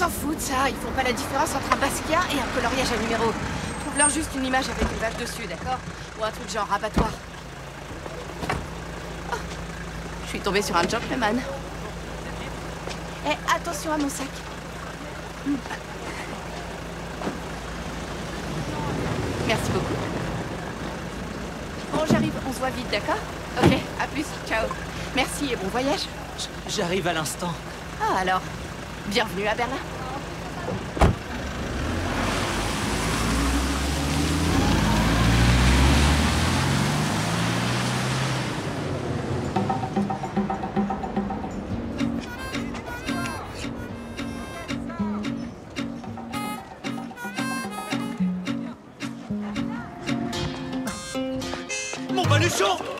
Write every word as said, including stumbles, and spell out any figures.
s'en fout de ça. Ils font pas la différence entre un Basquiat et un coloriage à numéro. Trouve-leur juste une image avec une vache dessus, d'accord? Ou un truc genre rabattoir. Oh, je suis tombée sur un gentleman. Eh, attention à mon sac. Hmm. Merci beaucoup. Bon, j'arrive. On se voit vite, d'accord? Ok, à plus. Ciao. Merci et bon voyage. J'arrive à l'instant. Ah, alors. Bienvenue à Berlin. Mon baluchon!